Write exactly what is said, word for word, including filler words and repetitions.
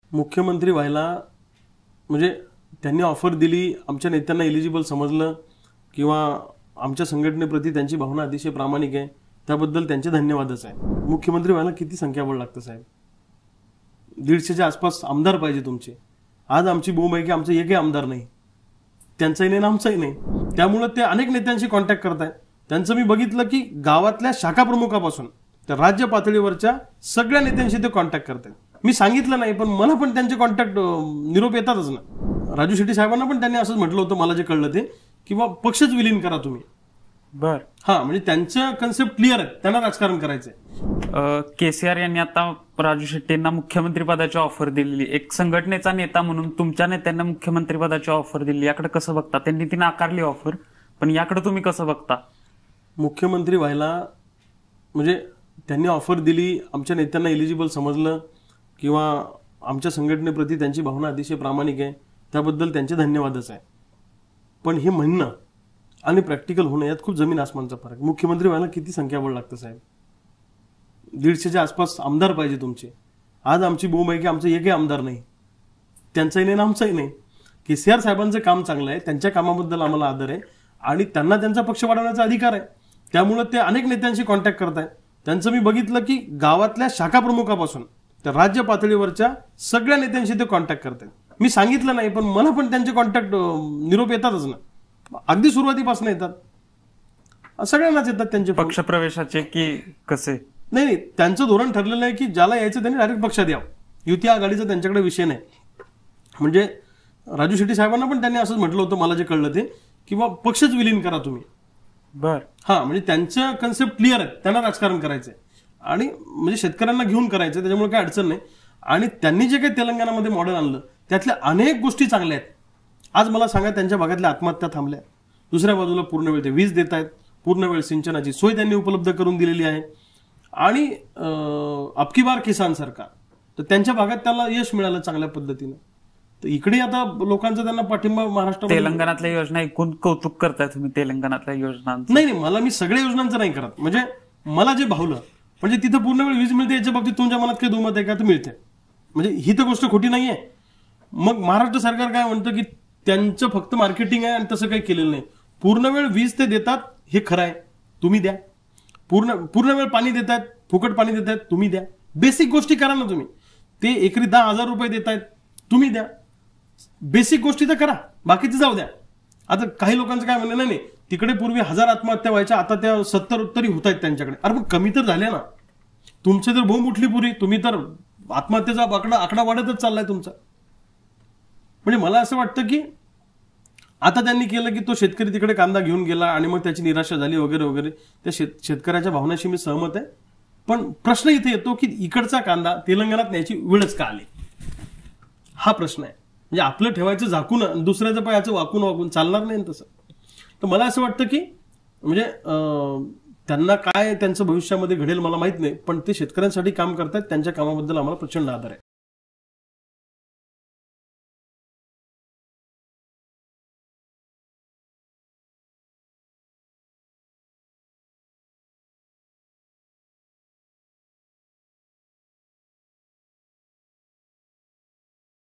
मुख्यमंत्री व्हायला म्हणजे त्यांनी ऑफर दिली, आमच्या नेत्यांना एलिजिबल समजलं किंवा आमच्या संघटनेप्रती त्यांची भावना अतिशय प्रामाणिक आहे, त्याबद्दल त्यांचे धन्यवादच आहे. मुख्यमंत्री व्हायला किती संख्याबळ लागतं साहेब? दीडशेच्या आसपास आमदार पाहिजे तुमचे. आज आमची बोंब आहे की आमचं एकही आमदार नाही, त्यांचाही नाही आमचाही नाही. त्यामुळे ते अनेक नेत्यांशी कॉन्टॅक्ट करतायत. त्यांचं मी बघितलं की गावातल्या शाखा प्रमुखापासून तर राज्य पातळीवरच्या सगळ्या नेत्यांशी ते कॉन्टॅक्ट करतायत. मी सांगितलं नाही पण मला पण त्यांचे कॉन्टॅक्ट निरोप येतातच ना. राजू शेट्टी साहेबांना पण त्यांनी असंच म्हटलं होतं, मला जे कळलं ते, किंवा पक्षच विलीन करा तुम्ही. बर हा, म्हणजे त्यांचं कन्सेप्ट क्लिअर आहे, त्यांना राजकारण करायचंय. केसीआर यांनी आता राजू शेट्टींना मुख्यमंत्री पदाची ऑफर दिलेली, एक संघटनेचा नेता म्हणून तुमच्या नेत्यांना मुख्यमंत्री पदाची ऑफर दिली, याकडे कसं बघता? त्यांनी ती नाकारली ऑफर, पण याकडे तुम्ही कसं बघता? मुख्यमंत्री व्हायला म्हणजे त्यांनी ऑफर दिली, आमच्या नेत्यांना एलिजिबल समजलं किंवा आमच्या संघटनेप्रती त्यांची भावना अतिशय प्रामाणिक आहे, त्याबद्दल त्यांचे धन्यवादच आहे. पण हे म्हणणं आणि प्रॅक्टिकल होणं यात खूप जमीन आसमानचा फरक. मुख्यमंत्री व्हायला किती संख्याबळ लागतं साहेब? दीडशेच्या आसपास आमदार पाहिजे तुमचे. आज आमची बोंब आहे की आमचं एकही आमदार नाही, त्यांचाही नाही आमचाही नाही. केसीआर साहेबांचं काम चांगलं आहे, त्यांच्या कामाबद्दल आम्हाला आदर आहे आणि त्यांना त्यांचा पक्ष वाढवण्याचा अधिकार आहे. त्यामुळे ते अनेक नेत्यांशी कॉन्टॅक्ट करतायत. त्यांचं मी बघितलं की गावातल्या शाखा प्रमुखापासून तर राज्य पातळीवरच्या सगळ्या नेत्यांशी ते कॉन्टॅक्ट करतायत. मी सांगितलं नाही पण मला पण त्यांचे कॉन्टॅक्ट निरोप येतातच ना. अगदी सुरुवातीपासून येतात, सगळ्यांनाच येतात त्यांचे पक्ष प्रवेशाचे की कसे? नाही नाही, त्यांचं धोरण ठरलेलं आहे की ज्याला यायचं त्यांनी डायरेक्ट पक्षात यावं. युती आघाडीचा त्यांच्याकडे विषय नाही. म्हणजे राजू शेट्टी साहेबांना पण त्यांनी असंच म्हटलं होतं, मला जे कळलं ते, किंवा पक्षच विलीन करा तुम्ही. बर हा, म्हणजे त्यांचं कन्सेप्ट क्लिअर आहे, त्यांना राजकारण करायचंय आणि म्हणजे शेतकऱ्यांना घेऊन करायचंय, त्याच्यामुळे काही अडचण नाही. आणि त्यांनी जे काही तेलंगणामध्ये मॉडेल आणलं त्यातल्या अनेक गोष्टी चांगल्या आहेत. आज मला सांगा, त्यांच्या भागातल्या आत्महत्या थांबल्या, दुसऱ्या बाजूला पूर्ण वेळ ते वीज देत आहेत, पूर्ण वेळ सिंचनाची सोय त्यांनी उपलब्ध करून दिलेली आहे. आणि अबकी बार किसान सरकार, तर त्यांच्या भागात त्याला यश मिळालं चांगल्या पद्धतीनं. तर इकडे आता लोकांचा त्यांना पाठिंबा महाराष्ट्र. तेलंगणातल्या योजना ऐकून कौतुक करताय तुम्ही तेलंगणातल्या योजनांचं? नाही नाही, मला मी सगळ्या योजनांचं नाही करत. म्हणजे मला जे भावलं, म्हणजे तिथं पूर्ण वेळ वीज मिळते याच्या बाबतीत तुमच्या मनात काही दुमत आहे का? तर मिळते, म्हणजे ही तर गोष्ट खोटी नाहीये. मग महाराष्ट्र सरकार काय म्हणतं की त्यांचं फक्त मार्केटिंग आहे आणि तसं काही केलेलं नाही. पूर्ण वेळ वीज ते देतात, हे खरं आहे, तुम्ही द्या. पूर्ण पूर्ण वेळ पाणी देत आहेत, फुकट पाणी देत आहेत, तुम्ही द्या. बेसिक गोष्टी करा ना तुम्ही. ते एकरी दहा हजार रुपये देत आहेत, तुम्ही द्या. बेसिक गोष्टी तर करा, बाकीचं जाऊ द्या. आता काही लोकांचं काय म्हणणं, नाही नाही तिकडे पूर्वी हजार आत्महत्या व्हायच्या, आता त्या सत्तर तरी होत आहेत त्यांच्याकडे. अरे पण कमी तर झाल्या ना. तुमचे तर बोंब उठली पुरी, तुम्ही तर आत्महत्येचा आकडा आकडा वाढतच चाललाय तुमचा. म्हणजे मला असं वाटतं की आता त्यांनी केलं की तो शेतकरी तिकडे कांदा घेऊन गेला आणि मग त्याची निराशा झाली वगैरे वगैरे. त्या शेत शेतकऱ्याच्या भावनाशी मी सहमत आहे. पण प्रश्न इथे येतो की इकडचा कांदा तेलंगणात न्यायची वेळच का आली, हा प्रश्न आहे. म्हणजे आपलं ठेवायचं झाकून, दुसऱ्याचं पायाचं वाकून वाकून चालणार नाही तसं. तर मला असं वाटतं की म्हणजे त्यांना काय त्यांचं भविष्यामध्ये घडेल मला माहित नाही, पण ते शेतकऱ्यांसाठी काम करतात, त्यांच्या कामाबद्दल आम्हाला प्रचंड आदर आहे.